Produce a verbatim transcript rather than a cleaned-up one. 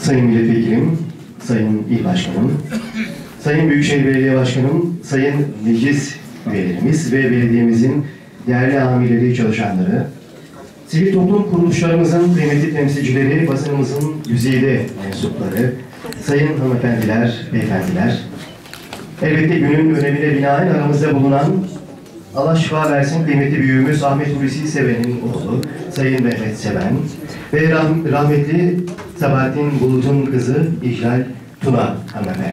Sayın Milletvekilim, Sayın İl Başkanım, Sayın Büyükşehir Belediye Başkanım, Sayın meclis üyelerimiz ve belediyemizin değerli amirleri, çalışanları, sivil toplum kuruluşlarımızın kıymetli temsilcileri, basınımızın güzide mensupları, sayın hanımefendiler, beyefendiler, elbette günün önemine binaen aramızda bulunan Allah şifa versin kıymetli büyüğümüz Ahmet Hulusi Seven'in oğlu Sayın Mehmet Seven ve rah rahmetli Sabahattin Bulut'un kızı İclal Tuna hanımefendi.